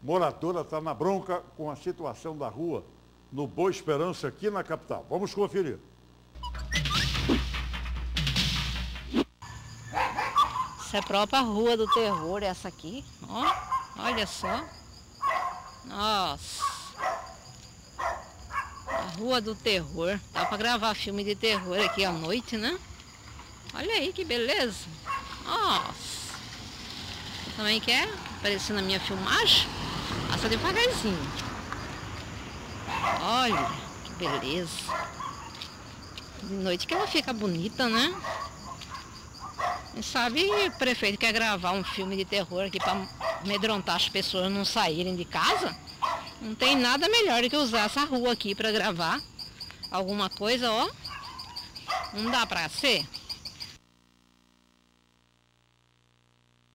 moradora está na bronca com a situação da rua no Boa Esperança, aqui na capital. Vamos conferir. Essa é a própria Rua do Terror, essa aqui. Ó, olha só. Nossa. A Rua do Terror. Dá pra gravar filme de terror aqui à noite, né? Olha aí que beleza. Nossa. Também quer aparecer na minha filmagem? Passa devagarzinho. Olha, que beleza. De noite que ela fica bonita, né? Quem sabe o prefeito quer gravar um filme de terror aqui para amedrontar as pessoas não saírem de casa. Não tem nada melhor do que usar essa rua aqui para gravar alguma coisa, ó. Não dá para ser?